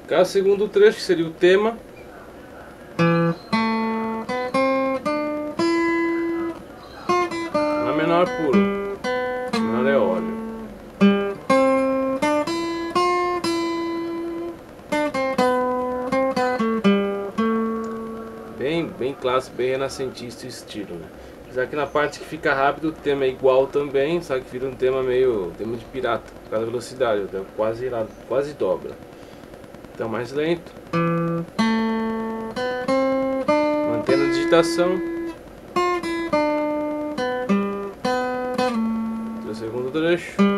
Cada segundo trecho, que seria o tema. Lá menor puro, menor é óleo. Bem clássico, bem renascentista o estilo, né? Apesar que na parte que fica rápido o tema é igual também, só que vira um tema meio tema de pirata, por causa da velocidade, então quase dobra. Então mais lento. Mantendo a digitação. O segundo trecho.